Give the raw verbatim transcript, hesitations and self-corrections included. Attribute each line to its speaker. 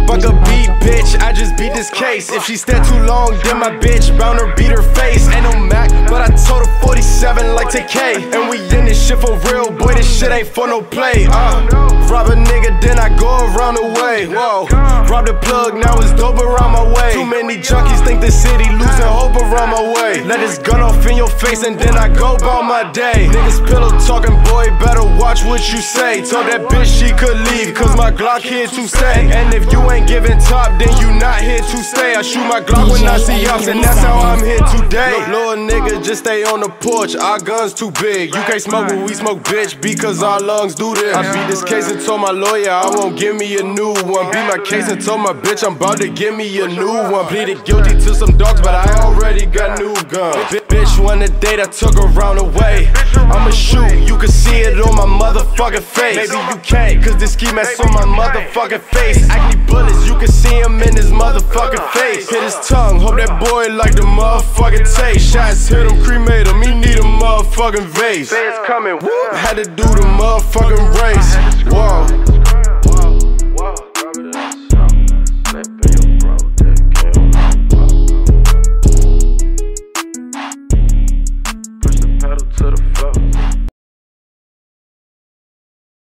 Speaker 1: Fuck a beat, bitch, I just beat this case. If she stand too long, then my bitch bound her beat her face. Ain't no Mac, but I told her forty-seven like T K. And we in this shit for real, boy, this shit ain't for no play. Uh, rob a nigga, then I go around the way. Whoa, rob the plug, now it's dope around my way. Too many junkies think the city losing hope around my way. Let this gun off in your face and then I go about my day. Niggas pillow talking, boy, better watch what you say. Told that bitch she could leave, cause my Glock here to stay. And if you ain't giving top, then you not here to stay. I shoot my Glock when I see ops, and that's how I'm here today. Little nigga, just stay on the porch, our guns too big. You can't smoke what we smoke, bitch, because our lungs do this. I beat this case and told my lawyer I won't give me a new one. Beat my case and told my bitch I'm about to give me a new one. Pleaded guilty to some dogs, but I already got new guns. Bitch, one a date I took around the way. I'ma shoot, you can see it on my motherfucking face. Maybe you can't, cause this ski mask on my motherfucking face. Acne bullets, you can see him in his motherfucking face. Hit his tongue, hope that boy like the motherfucking taste. Shots hit him, cremate him, he need a motherfucking vase. Say it's coming, whoop, had to do the motherfucking race. Whoa.